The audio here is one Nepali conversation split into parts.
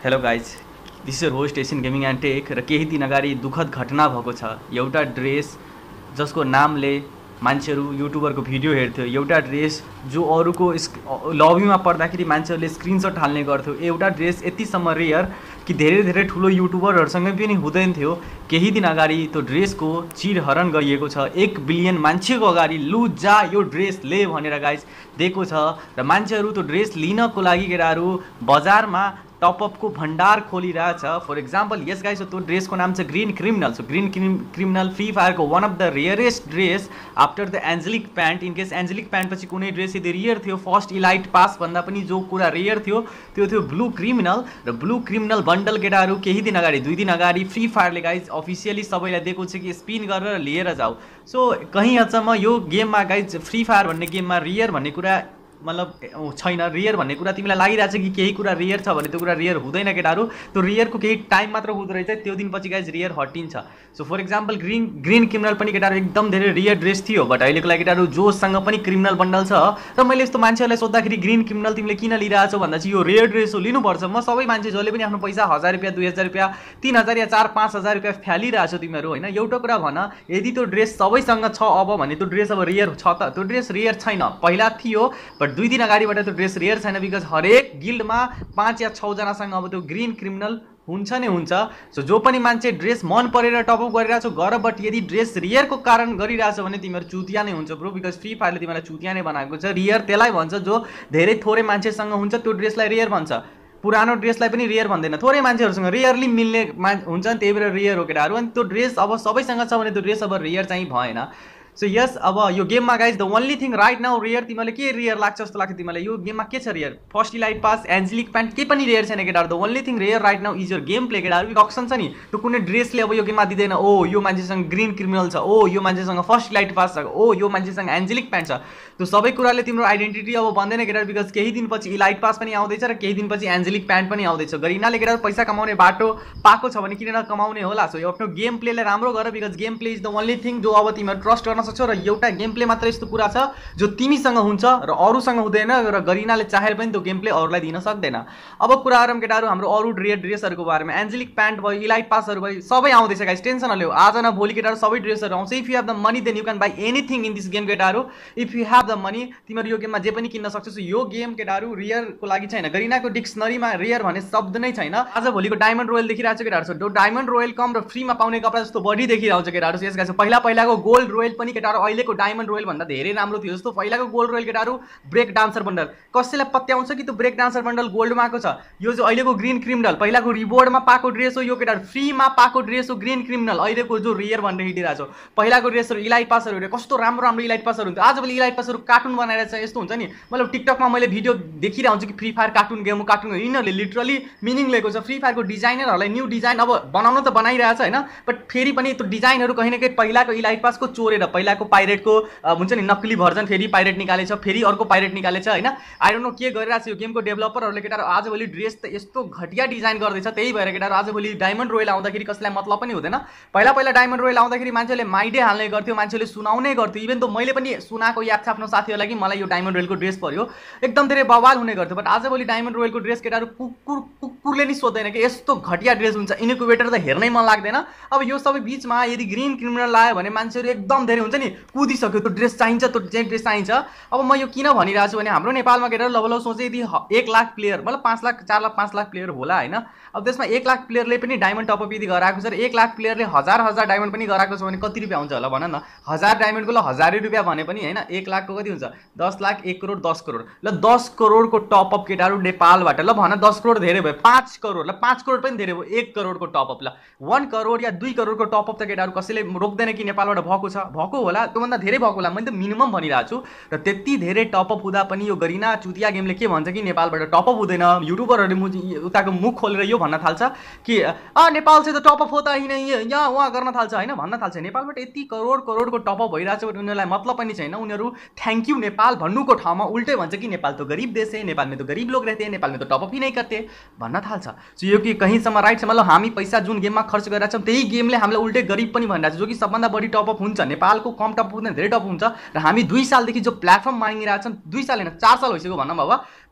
Hello guys, this is host Asian gaming and tech. र केही दिन अगाडि दुःखद घटना भएको छ। एउटा ड्रेस जसको नामले मान्छेहरू युट्युबरको भिडियो हेर्थ्यो, एउटा ड्रेस जो अरूको लबीमा पर्दाखेरि मान्छेहरूले स्क्रिनसट हाल्ने गर्थ्यो, एउटा ड्रेस यतिसम्म रेयर कि धेरै धेरै ठुलो युट्युबरहरूसँग पनि हुँदैन थियो। केही दिन अगाडि त्यो ड्रेसको चिरहरण गरिएको छ। 1 बिलियन मान्छेको अगाडि लु जा यो ड्रेस ले भनेर गाइज दिएको छ। र मान्छेहरू त्यो ड्रेस लिनको लागि केटाहरू बजारमा टपअपको भण्डार खोलिरहेछ। फर एक्जाम्पल यस गाइज त्यो ड्रेसको नाम छ green criminal. So green criminal free फायरको one of the rarest dress after the angelic pant. In case angelic pant पछि कुनै ड्रेस यदि रेयर थियो, फर्स्ट इलाइट पास भन्दा पनि जो कुरा रेयर थियो त्यो थियो ब्लू क्रिमिनल। र ब्लू क्रिमिनल बन्डल केटाहरू केही दिन अगाडि 2 दिन अगाडि फ्री फायरले गाइज अफिसियली सबैलाई दिएको छ कि स्पिन गरेर लिएर जाऊ। सो कहीँ हदसम्म यो गेममा गाइज फ्री फायर भन्ने गेममा रेयर भन्ने कुरा मतलब छैन। रेयर भन्ने कुरा तिमीलाई लागिरहेछ कि केही कुरा रेयर छ भने त्यो कुरा रेयर हुँदैन केटाहरू। त्यो रेयरको केही टाइम मात्र हुँदो रहेछ, त्यो दिनपछि गाइज रेयर हटिन्छ। So for example green criminal पनि केटाहरू एकदम धेरै रेयर ड्रेस थियो, बट अहिलेको लागि केटाहरू जोसँग पनि क्रिमिनल बन्डल छ। र मैले यस्तो मान्छेहरूलाई सोद्धाखेरि ग्रीन क्रिमिनल तिमीले किन लिइरहेछौ भन्दा चाहिँ यो रेयर ड्रेस हो, लिनुपर्छ। म सबै मान्छे जसले पनि आफ्नो पैसा 1000 रुपियाँ 2000 रुपियाँ 3000 या 4-5 हजार रुपियाँ फ्यालिरहेछौ तिमीहरू होइन। एउटा कुरा भन, यदि त्यो ड्रेस सबैसँग छ अब भने त्यो ड्रेस अब रेयर छ त? त्यो ड्रेस रेयर छैन, पहिला थियो बट 2 दिन अगाडिबाट त्यो ड्रेस रेयर छैन। बिकज हरेक गिल्डमा 5 या 6 जनासँग अब त्यो ग्रीन क्रिमिनल हुन्छ नै हुन्छ। सो जो पनि मान्छे ड्रेस मन परेर टपअप गरिरहेछौ गर, बट यदि ड्रेस रेयरको कारण गरिरहेछ भने तिमीहरू चुतिया नै हुन्छ ब्रो। बिकज फ्री फायरले तिमीलाई चुतिया नै बनाएको छ। रेयर त्यसलाई भन्छ जो धेरै थोरै मान्छेसँग हुन्छ, त्यो ड्रेसलाई रेयर भन्छ। पुरानो ड्रेसलाई पनि रेयर भन्दैन, थोरै मान्छेहरूसँग रेयरली मिल्ने हुन्छ नि, त्यही भएर रेयर हो केटाहरू। अनि त्यो ड्रेस अब सबैसँग छ भने त्यो ड्रेस अब रेयर चाहिँ भएन। सो यस, अब यो गेममा guys the only thing right now rare तिमीलाई के रेयर लाग्छ जस्तो लाग्छ तिमीलाई? यो गेममा के छ rare? First elite pass, angelic pant, के पनि रेयर छैन केटाहरू। The only thing rare right now is your game play केटाहरू। अप्सन छ नि, त्यो कुनै ड्रेसले अब यो गेममा दिँदैन। ओ यो मान्छेसँग ग्रीन क्रिमिनल छ, ओ यो मान्छेसँग फर्स्ट इलाइट पास छ, ओ यो मान्छेसँग एन्जेलिक प्यान्ट छ। त्यो सबै कुराले तिम्रो आइडेन्टिटी अब बन्दैन केटाहरू। बिकज केही दिनपछि इलाइट पास पनि आउँदैछ र केही दिनपछि एन्जेलिक प्यान्ट पनि आउँदैछ। गरिनाले केटाहरू पैसा कमाउने बाटो पाएको छ भने किन नकमाउने होला। सो यो आफ्नो गेम प्लेलाई राम्रो गर, because game play is the only thing जो अब तिमीहरू ट्रस्ट गर्न सक्छौ। र एउटा गेम प्ले मात्र यस्तो कुरा छ जो तिमीसँग हुन्छ र अरूसँग हुँदैन, र गरिनाले चाहेर पनि त्यो गेम प्ले अरूलाई दिन सक्दैन। अब कुरा गरौँ केटाहरू हाम्रो अरू रेयर ड्रेसहरूको बारेमा। एन्जेलिक प्यान्ट भयो, इलाइट पासहरू भयो, सबै आउँदैछ गाइस, टेन्सन नलिऊ। आज न भोलि केटाहरू सबै ड्रेसहरू आउँछ। If you have the money then you can buy anything in this game केटाहरू। If you have the money तिमीहरू यो गेममा जे पनि किन्न सक्छौ। यो गेम केटाहरू रेयरको लागि छैन। गरिनाको डिक्सनरीमा रेयर भन्ने शब्द नै छैन। आज भोलिको डायमन्ड रोयल देखिरहेको छ केटाहरू। त्यो डायमन्ड रोयल कम र फ्रीमा पाउने कपडा जस्तो बढी देखिरहेको छ केटाहरू। यस गाइस, पहिलाको गोल्ड रोयल पनि केटाहरू अहिलेको डायमन्ड रोयल भन्दा धेरै राम्रो थियो जस्तो। पहिलाको गोल्ड रोयल केटाहरू ब्रेक डान्सर बन्डल, कसैलाई पत्याउँछ कि त्यो ब्रेक डान्सर बन्डल गोल्डमा आएको छ? यो जो अहिलेको ग्रीन क्रिमिनल पहिलाको रिवोर्डमा पाएको ड्रेस हो, यो केटाहरू फ्रीमा पाएको ड्रेस हो ग्रीन क्रिमिनल। अहिलेको जो रेयर भनेर हिँडिरहेको छ, पहिलाको ड्रेसहरू इलाइट पासहरू कस्तो राम्रो राम्रो इलाइट पासहरू हुन्थ्यो। आजभोलि इलाइट पासहरू कार्टुन बनाएर चाहिँ यस्तो हुन्छ नि। मतलब टिकटकमा मैले भिडियो देखिरहेको हुन्छु कि फ्री फायर कार्टुन गेम हो, कार्टुन हो। यिनीहरूले लिटरली मिनिङ लिएको छ। फ्री फायरको डिजाइनरहरूलाई न्यू डिजाइन अब बनाउन त बनाइरहेछ होइन, बट फेरि पनि त्यो डिजाइनहरू कहीँ न कहीँ पहिलाको इलाइट पासको चोरेर, पहिलाको पाइरेटको हुन्छ नि नक्कली भर्जन फेरि पाइरेट निकालेछ, फेरि अर्को पाइरेट निकालेछ होइन। आई डोन्ट नो के गरिरहेको छ यो गेमको डेभलपरहरूले केटाहरू। आजभोलि ड्रेस त यस्तो घटिया डिजाइन गर्दैछ, त्यही भएर केटाहरू आजभोलि डायमन्ड रोयल आउँदाखेरि कसैलाई मतलब पनि हुँदैन। पहिला डायमन्ड रोयल आउँदाखेरि मान्छेले माइडे हाल्ने गर्थ्यो, मान्छेले सुनाउने गर्थ्यो। इभन त मैले पनि सुनाएको याद छ आफ्नो साथीहरूलाई कि मलाई यो डायमन्ड रोयलको ड्रेस पर्यो, एकदम धेरै बवाल हुने गर्थ्यो। बट आजभोलि डायमन्ड रोयलको ड्रेस केटाहरू कुकुरले नि सोध्दैन कि यस्तो घटिया ड्रेस हुन्छ, इन्क्युबेटर त हेर्नै मन लाग्दैन। अब यो सबै बिचमा यदि ग्रीन क्रिमिनल लायो भने मान्छेहरू एकदम धेरै हुन्छ नि, कुदिसक्यो त्यो ड्रेस चाहिन्छ, त्यो ड्रेस चाहिन्छ। अब म यो किन भनिरहेको छु भने हाम्रो नेपालमा केटाहरू लबल सोचे यदि 1 लाख प्लेयर, मतलब 5 लाख 4 लाख 5 लाख प्लेयर होला होइन। अब त्यसमा 1 लाख प्लेयरले पनि डायमन्ड टपअप यदि गराएको छ र 1 लाख प्लेयरले 1000 डायमन्ड पनि गराएको छ भने कति रुपियाँ हुन्छ होला भन न? 1000 डायमन्डको ल 1000 रुपियाँ भने पनि होइन, 1 लाखको कति हुन्छ? 10 लाख 1 करोड 10 करोड। ल 10 करोडको टपअप केटाहरू नेपालबाट, ल भन 10 करोड धेरै भयो, 5 करोड, ल 5 करोड पनि धेरै भयो, 1 करोडको टपअप। ल 1 करोड या 2 करोडको टपअप त केटाहरू कसैले रोक्दैन कि नेपालबाट भएको छ, भएको होला, त्योभन्दा धेरै भएको होला। मैले त मिनिमम भनिरहेको छु। र त्यति धेरै टपअप हुँदा पनि यो गरिना चुतिया गेमले के भन्छ कि नेपालबाट टपअप हुँदैन। युट्युबरहरूले उताको मुख खोलेर यो भन्न थाल्छ कि नेपाल चाहिँ त टपअप हो त यहाँ उहाँ गर्न थाल्छ होइन, भन्न थाल्छ नेपालबाट यति करोडको टपअप भइरहेको छ, बट उनीहरूलाई मतलब पनि छैन। उनीहरू थ्याङ्क यू नेपाल भन्नुको ठाउँमा उल्टै भन्छ कि नेपाल त गरिब देश है, नेपाल में तो गरिब लोग रहते हैं, नेपाल में तो टपअप ही नहीं करते भन्न थाल्छ। सो यो कि कहीँसम्म राइट छ। मतलब हामी पैसा जुन गेममा खर्च गरिरहेको छौँ त्यही गेमले हामीलाई उल्टै गरिब पनि भनिरहेको छ, जो कि सबभन्दा बढी टपअप हुन्छ। नेपालको कम टपअप हुँदैन, धेरै टपअप हुन्छ। र हामी 2 सालदेखि जो प्लेटफर्म मागिरहेको छौँ, 2 साल होइन 4 साल भइसक्यो भनौँ अब,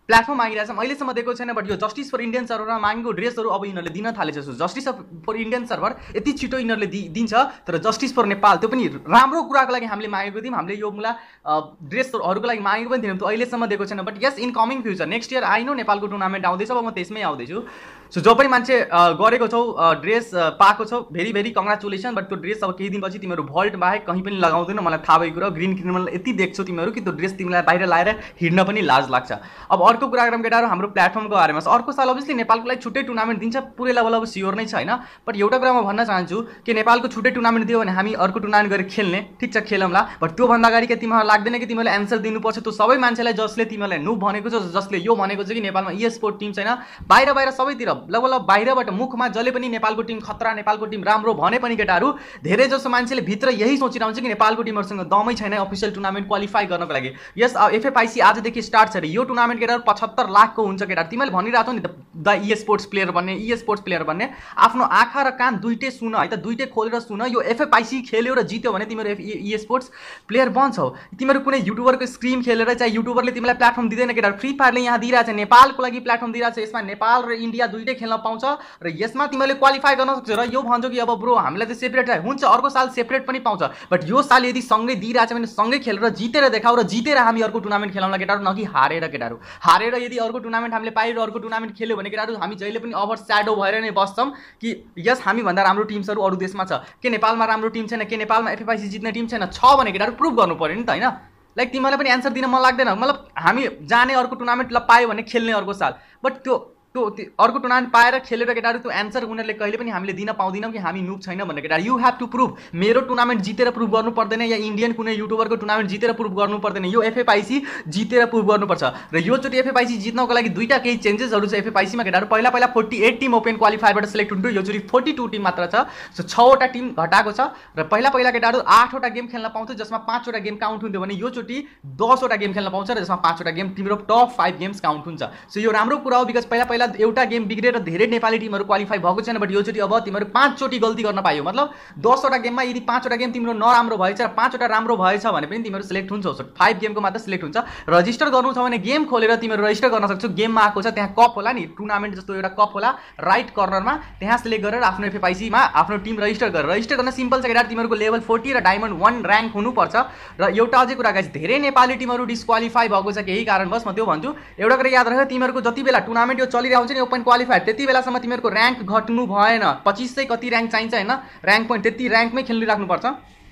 प्लेटफर्म मागिरहेछ अहिलेसम्म दिएको छैन। बट यो जस्टिस फर इन्डियन सर्भरमा मागेको ड्रेसहरू अब यिनीहरूले दिन थालेछ। So justice for Indian server यति छिटो यिनीहरूले दिन्छ, तर जस्टिस फर नेपाल त्यो पनि राम्रो कुराको लागि हामीले मागेको थियौँ। हामीले यो मुला ड्रेसहरूको लागि मागेको पनि थियौँ, त्यो अहिलेसम्म दिएको छैन। But yes in coming future next year I know नेपालको टुर्नामेन्ट आउँदैछ, अब म त्यसमै आउँदैछु। सो जो पनि मान्छे गरेको छौ ड्रेस पाएको छौ भेरी भेरी कङ्ग्रेचुलेसन। बट त्यो ड्रेस अब केही दिनपछि तिमीहरू भल्ट बाहेक कहीँ पनि लगाउँदैन, मलाई थाहा भएको कुरा। ग्रिन क्रिमिनल यति देख्छौ तिमीहरू कि त्यो ड्रेस तिमीलाई बाहिर लाएर हिँड्न पनि लाज लाग्छ। अब अर्को कुरा गरौँ केटाहरू हाम्रो प्लेटफर्मको बारेमा। अर्को साल अभियसली नेपालको लागि छुट्टै टुर्नामेन्ट दिन्छ, पुरै लेभल अब स्योर नै छ होइन। बट एउटा कुरा म भन्न चाहन्छु कि नेपालको छुट्टै टुर्नामेन्ट दियो भने हामी अर्को टुर्नामेन्ट गरेर खेल्ने, ठिक छ खेलौँला। बट त्योभन्दा अगाडि के तिमीहरूलाई लाग्दैन कि तिमीहरूले एन्सर दिनुपर्छ त्यो सबै मान्छेलाई जसले तिमीहरूलाई नुब भनेको छ, जसले यो भनेको छ कि नेपालमा ई स्पोर्ट टिम छैन। बाहिर सबैतिर लगभग बाहिरबाट मुखमा जसले पनि नेपालको टिम खतरा, नेपालको टिम राम्रो भने पनि केटाहरू धेरै जसो मान्छेले भित्र यही सोचिरहन्छ कि नेपालको टिमहरूसँग दमै छैन अफिसियल टुर्नामेन्ट क्वालिफाई गर्नको लागि। यस एफएफआईसी आजदेखि स्टार्ट छ अरे यो टुर्नामेन्ट केटाहरू 75 लाखको हुन्छ केटाहरू। तिमीले भनिरहेको नि द ई स्पोर्ट्स प्लेयर बन्ने, ई स्पोर्ट्स प्लेयर बन्ने। आफ्नो आँखा र कान दुइटै सुन है त, दुइटै खोलेर सुन। यो एफएफआईसी खेल्यो र जित्यो भने तिमीहरू ई स्पोर्ट्स प्लेयर बन्छौ। तिमीहरू कुनै युट्युबरको स्क्रिम खेलेर चाहिँ युट्युबरले तिमीलाई प्लेटफर्म दिँदैन केटाहरू। फ्री फायरले यहाँ दिइरहेछ, नेपालको लागि प्लेटफर्म दिइरहेछ। यसमा नेपाल र इन्डिया दुइटै खेल्न पाउँछ र यसमा तिमीले क्वालिफाई गर्न सक्छौ। र यो भन्छौ कि अब ब्रो हामीलाई त सेपरेट है, हुन्छ अर्को साल सेपरेट पनि पाउँछ। बट यो साल यदि सँगै दिइरहेछ भने सँगै खेलेर जितेर देखाऊ र जितेर हामी अर्को टुर्नामेन्ट खेलाउँला केटाहरू, न कि हारेर केटाहरू। हारेर यदि अर्को टुर्नामेन्ट हामीले पाएर अर्को टुर्नामेन्ट खेल्यो भने केटाहरू हामी जहिले पनि ओभर स्याडो भएर नै बस्छौँ कि यस हामी भन्दा राम्रो टिम्सहरू अरू देशमा छ। के नेपालमा राम्रो टिम छैन, के नेपालमा एफएफआईसी जित्ने टिम छैन? छ भने केटाहरू प्रुभ गर्नु पर्यो नि त होइन। लाइक तिमीलाई पनि एन्सर दिन मन लाग्दैन, मतलब हामी जाने अर्को टुर्नामेन्ट पायो भने खेल्ने अर्को साल। बट त्यो अर्को टुर्नामेन्ट पाएर खेलेर केटाहरू त्यो एन्सर उनीहरूले कहिले पनि हामीले दिन पाउँदैनौँ कि हामी नुब छैन भन्ने केटाहरू। You have to prove. मेरो टुर्नामेन्ट जितेर प्रुभ गर्नु पर्दैन, या इन्डियन कुनै युट्युबरको टुर्नामेन्ट जितेर प्रुभ गर्नु पर्दैन। यो एफएफआईसी जितेर प्रुभ गर्नुपर्छ। र योचोटि एफएफआईसी जित्नको लागि दुईटा केही चेन्जेसहरू छ एफएफआईसीमा केटाहरू। पहिला 48 टिम ओपन क्वालिफायरबाट सिलेक्ट हुन्थ्यो, योचोटि 42 टिम मात्र छ। सो 6वटा टिम घटाएको छ। र पहिला केटाहरू 8वटा गेम खेल्न पाउँथ्यो जसमा 5वटा गेम काउन्ट हुन्थ्यो भने योचोटि 10वटा गेम खेल्न पाउँछ र जसमा 5वटा गेम तिम्रो टप 5 गेम्स काउन्ट हुन्छ। सो यो राम्रो कुरा हो, बिकज पहिला एउटा गेम बिग्रेर धेरै नेपाली टिमहरू क्वालिफाई भएको छैन। बट योचोटि अब तिमीहरू 5 चोटि गल्ती गर्न पायो, मतलब 10वटा गेममा यदि 5वटा गेम तिम्रो नराम्रो भएछ र 5वटा राम्रो भएछ भने पनि तिमीहरू सिलेक्ट हुन्छौ। 5 गेमको मात्र सिलेक्ट हुन्छ। रजिस्टर गर्नु छ भने गेम खोलेर तिमीहरू रजिस्टर गर्न सक्छौ। गेममा आएको छ त्यहाँ कप होला नि, टुर्नामेन्ट जस्तो एउटा कप होला राइट कर्नरमा, त्यहाँ सिलेक्ट गरेर आफ्नो एफएफआईसीमा आफ्नो टिम रजिस्टर गरेर। रजिस्टर गर्न सिम्पल छ केटाहरू, तिमीहरूको लेभल 40 र डायमन्ड 1 र्याङ्क हुनुपर्छ। र एउटा अझै कुरा गाइस, धेरै नेपाली टिमहरू डिस्क्वालिफाई भएको छ केही कारणवश। म त्यो भन्छु, एउटा कुरा याद राख, तिमीहरूको जति बेला टुर्नामेन्ट यो चलिरहेको हुन्छ नि ओपन क्वालिफायर, त्यति बेलासम्म तिमीहरूको र्याङ्क घट्नु भएन। 2500 कति र्याङ्क चाहिन्छ होइन, र्याङ्क पोइन्ट त्यति र्याङ्कमै खेलिराख्नुपर्छ।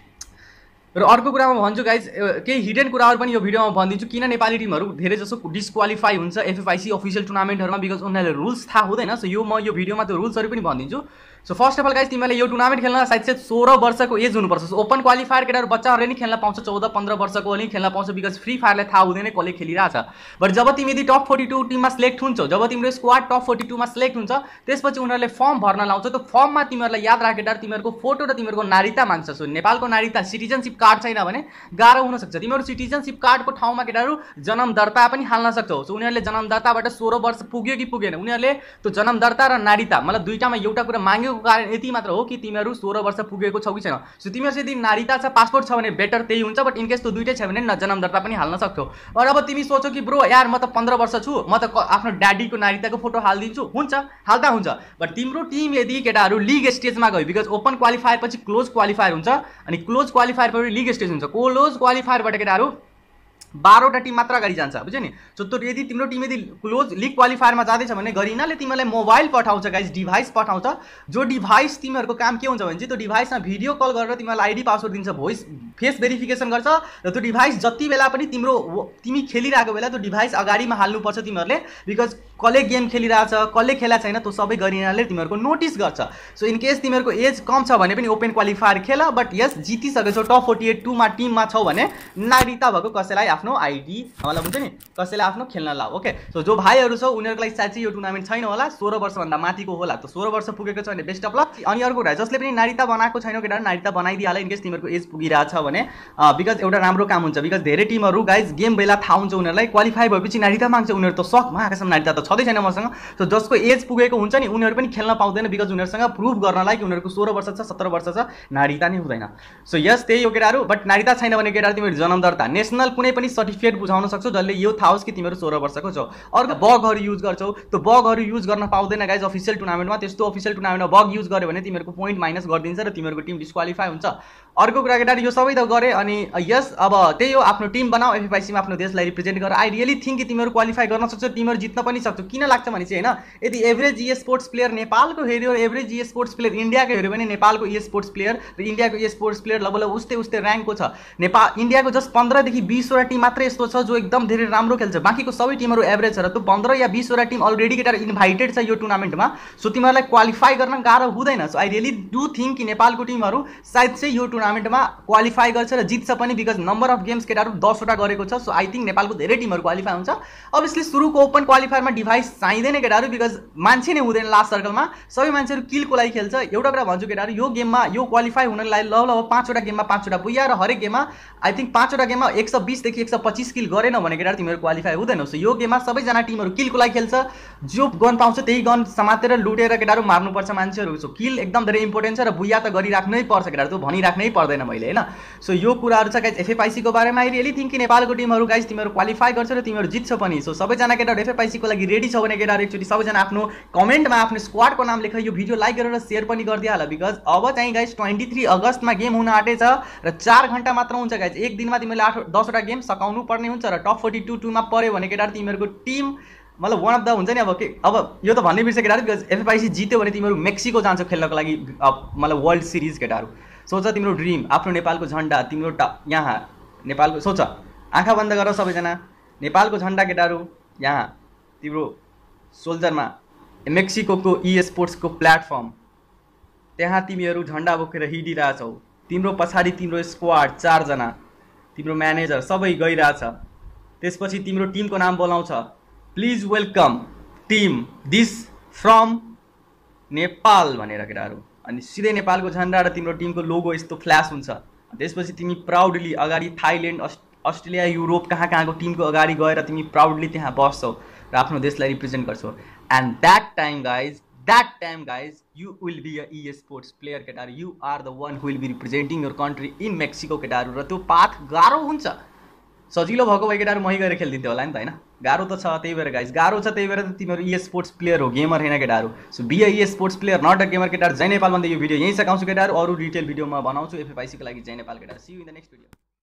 र अर्को कुरामा भन्छु गाइज, केही हिडन कुराहरू पनि यो भिडियोमा भनिदिन्छु किन नेपाली टिमहरू धेरै जसो डिस्क्वालिफाई हुन्छ एफएफआईसी अफिसियल टुर्नामेन्टहरूमा, बिकज उनीहरूले रुल्स थाहा हुँदैन। सो म यो भिडियोमा त्यो रुल्सहरू पनि भनिदिन्छु। So first of all guys, तिमीले यो टुर्नामेन्ट खेल्न सायद 16 वर्षको एज हुनुपर्छ। सो ओपन क्वालिफायर केटाहरू बच्चाहरूले नि खेल्न पाउँछ, 14-15 वर्षकोले खेल्न पाउँछ, बिकज फ्री फायरलाई थाहा हुँदैन कसले खेलिरहेछ। बट जब तिमी यदि टप 42 टिममा सिलेक्ट हुन्छौ, जब तिम्रो स्क्वाड टप 42 मा सिलेक्ट हुन्छ, त्यसपछि उनीहरूले फर्म भर्न लाउँछ। त्यो फर्ममा तिमीहरूलाई याद राख केटाहरू, तिमीहरूको फोटो र तिमीहरूको नागरिकता माग्छ। सो नेपालको नागरिकता सिटिजनसिप कार्ड छैन भने गाह्रो हुनसक्छ। तिमीहरू सिटिजनसिप कार्डको ठाउँमा केटाहरू जन्म दर्ता पनि हाल्न सक्छौ। सो उनीहरूले जन्म दर्ताबाट 16 वर्ष पुग्यो कि पुगेन, उनीहरूले त्यो जन्म दर्ता र नागरिकता मतलब दुईटामा एउटा कुरा मागेको कारण यति मात्र हो कि तिमीहरू 16 वर्ष पुगेको छौ कि छैन। सो तिमीहरू यदि नागरिकता छ, पासपोर्ट छ भने बेटर त्यही हुन्छ। बट इनकेस त्यो दुइटै छ भने न जन्म दर्ता पनि हाल्न सक्छौ। और अब तिमी सोचौ कि ब्रो यार म त 15 वर्ष छु, म त आफ्नो ड्याडीको नागरिकताको फोटो हालिदिन्छु, हुन्छ हाल्दा हुन्छ। बट तिम्रो टिम यदि केटाहरू लिग स्टेजमा गयो, बिकज ओपन क्वालिफायर पछि क्लोज क्वालिफायर हुन्छ, अनि क्लोज क्वालिफायर पछि लिग स्टेज हुन्छ। क्लोज क्वालिफायरबाट केटाहरू 12वटा टिम मात्र अगाडि जान्छ, बुझ्यो नि। सो त्यो यदि तिम्रो टिम यदि क्लोज लिग क्वालिफायरमा जाँदैछ भने गरिनाले तिमीलाई मोबाइल पठाउँछ गाइस, डिभाइस पठाउँछ। जो डिभाइस तिमीहरूको काम के हुन्छ भने चाहिँ त्यो डिभाइसमा भिडियो कल गरेर तिमीलाई आइडी पासवर्ड दिन्छ, भोइस फेस भेरिफिकेसन गर्छ। र त्यो डिभाइस जति बेला पनि तिमी खेलिरहेको बेला त्यो डिभाइस अगाडिमा हाल्नुपर्छ तिमीहरूले, बिकज कसले गेम खेलिरहेछ कसले खेला छैन त्यो सबै गरिनाले तिमीहरूको नोटिस गर्छ। सो इन केस तिमीहरूको एज कम छ भने पनि ओपन क्वालिफायर खेल। बट यस जितिसकेछौ टप 48 मा टिममा छौ भने नागरिकता भएको कसैलाई आफ्नो आइडी मतलब हुन्छ नि कसैले आफ्नो खेल्न लाऊ। ओके, सो जो भाइहरू छ उनीहरूको लागि सायद चाहिँ यो टुर्नामेन्ट छैन होला, 16 वर्षभन्दा माथिको होला। त 16 वर्ष पुगेको छ भने बेस्ट अफ लक। अनि अर्को कुरा, जसले पनि नागरिकता बनाएको छैन केटाहरू नागरिकता बनाइदिइहाल। इन केस तिमीहरूको एज पुगिरहेछ भने भने बिकज एउटा राम्रो काम हुन्छ। बिकज धेरै टिमहरू गाइज गेम बेला थाहा हुन्छ उनीहरूलाई क्वालिफाई भएपछि नारिता माग्छ, उनीहरू त सक महाकासम नारिता त छँदै छैन मसँग। सो जसको एज पुगेको हुन्छ नि उनीहरू पनि खेल्न पाउँदैन बिकज उनीहरूसँग प्रुभ गर्नलाई कि उनीहरूको 16 वर्ष छ 17 वर्ष छ नारिता नै हुँदैन। सो यस त्यही हो केटाहरू। बट नारिता छैन भने केटाहरू तिमीहरू जन्म दर्ता नेसनल कुनै पनि सर्टिफिकेट बुझाउन सक्छौ जसले यो थाहा होस् कि तिमीहरू 16 वर्षको छौ। अर्को बगहरू युज गर्छौ, त्यो बगहरू युज गर्न पाउँदैन गाइज अफिसियल टुर्नामेन्टमा। त्यस्तो अफिसियल टुर्नामेन्टमा बग युज गर्यो भने तिमीहरूको पोइन्ट माइनस गरिदिन्छ र तिमीहरूको टिम डिस्क्वालिफाई हुन्छ। अर्को कुरा केटाहरू यो सबै त गरे अनि यस अब त्यही हो आफ्नो टिम बनाऊ एफएफआइसीमा आफ्नो देशलाई रिप्रेजेन्ट गर। आई रियली थिङ्क कि तिमीहरू क्वालिफाई गर्न सक्छौ, तिमीहरू जित्न पनि सक्छौ। किन लाग्छ भने चाहिँ होइन यदि एभरेज ई स्पोर्ट्स प्लेयर नेपालको हेऱ्यो, एभरेज ई स्पोर्ट्स प्लेयर इन्डियाको हेऱ्यो भने नेपालको ई स्पोर्ट्स प्लेयर र इन्डियाको ई स्पोर्ट्स प्लेयर लगभग उस्तै उस्तै ऱ्याङ्कको छ। इन्डियाको जस्ट 15 देखि 20 वटा टिम मात्रै यस्तो छ जो एकदम धेरै राम्रो खेल्छ, बाँकीको सबै टिमहरू एभरेज छ र त्यो 15 या 20 वटा टिम अलरेडी केटाहरू इन्भाइटेड छ यो टुर्नामेन्टमा। सो तिमीहरूलाई क्वालिफाई गर्न गाह्रो हुँदैन। So I really do think कि नेपालको टिमहरू सायद चाहिँ यो टुर्नामेन्टमा क्वालिफाई गर्छ र जित्छ पनि बिकज नम्बर अफ गेम्स केटाहरू 10 वटा गरेको छ। सो आई थिङ्क नेपालको धेरै टिमहरू क्वालिफाई हुन्छ। अभियसली सुरुको ओपन क्वालिफायरमा डिभाइस चाहिँदैन केटाहरू बिकज मान्छे नै हुँदैन लास्ट सर्कलमा, सबै मान्छेहरू किलको लागि खेल्छ। एउटा कुरा भन्छु केटाहरू यो गेममा यो क्वालिफाई हुनलाई ल 5 वटा गेममा 5 वटा बुइया र हरेक गेममा आई थिङ्क 5 वटा गेममा 120 देखि 125 किल गरेन भने केटाहरू तिमीहरू क्वालिफाई हुँदैन। सो यो गेममा सबैजना टिमहरू किलको लागि खेल्छ, जो गन पाउँछ त्यही गन समातेर लुटेर केटाहरू मार्नुपर्छ मान्छेहरू। सो किल एकदम धेरै इम्पोर्टेन्ट छ र बुइया त गरिराख्नै पर्छ केटाहरू, त्यो भनिराख्नै पर्दैन मैले होइन। सो यो कुराहरू छ गाइज एफएफआइसीको बारेमा। आई रियली थिङ्क कि नेपालको टिमहरू गाइज तिमीहरू क्वालिफाई गर्छ र तिमीहरू जित्छ पनि। सो सबैजना केटाहरू एफएफआइसीको लागि रेडी छ भने केटाहरू एकचोटि सबैजना आफ्नो कमेन्टमा आफ्नो स्क्वाडको नाम लेख, यो भिडियो लाइक गरेर सेयर पनि गरिदिइहाल बिकज अब चाहिँ गाइज 23 अगस्तमा गेम हुन आँटेछ र 4 घन्टा मात्र हुन्छ गाइज। एक दिनमा तिमीले 10 वटा गेम सकाउनु पर्ने हुन्छ र टप 42 मा पर्यो भने केटाहरू तिमीहरूको टिम मतलब वान अफ द हुन्छ नि अब यो त भन्नै बिर्सेँ केटाहरू बिकज एफएफआइसी जित्यो भने तिमीहरू मेक्सिको जान्छौ खेल्नको लागि मतलब वर्ल्ड सिरिज केटाहरू। सोच तिम्रो ड्रिम आफ्नो नेपालको झन्डा तिम्रो यहाँ नेपालको सोच आँखा बन्द गर सबैजना, नेपालको झन्डा केटाहरू यहाँ तिम्रो सोल्जरमा मेक्सिको ई स्पोर्ट्सको प्लेटफर्म त्यहाँ तिमीहरू झन्डा बोकेर हिँडिरहेछौ। तिम्रो पछाडि तिम्रो स्क्वाड 4 जना तिम्रो म्यानेजर सबै गइरहेछ। त्यसपछि तिम्रो टिमको नाम बोलाउँछ please welcome team this from Nepal भनेर केटाहरू। अनि सिधै नेपालको झन्डा र तिम्रो टिमको लोगो यस्तो फ्ल्यास हुन्छ। त्यसपछि तिमी प्राउडली अगाडि थाइल्यान्ड अस्ट्रेलिया युरोप कहाँ कहाँको टिमको अगाडि गएर तिमी प्राउडली त्यहाँ बस्छौ र आफ्नो देशलाई रिप्रेजेन्ट गर्छौ। And that time guys you will be a esports player केटाहरू। You are the one who will be representing your country in Mexico केटाहरू। र त्यो पाथ गाह्रो हुन्छ, सजिलो भएको भए केटाहरू मै गएर खेलिदिन्थ्यो होला नि त होइन। गाह्रो त छ त्यही भएर गाइज गाह्रो छ, त्यही भएर त तिमीहरू ई स्पोर्ट्स प्लेयर हो गेमर होइन केटाहरू। So be a esports player not a gamer केटाहरू। जय नेपाल भन्दै यो भिडियो यहीँ सघाउँछु केटाहरू, अरू डिटेल भिडियो म बनाउँछु एफएफआइसीको लागि। जय नेपाल केटाहरू, see you in the next video.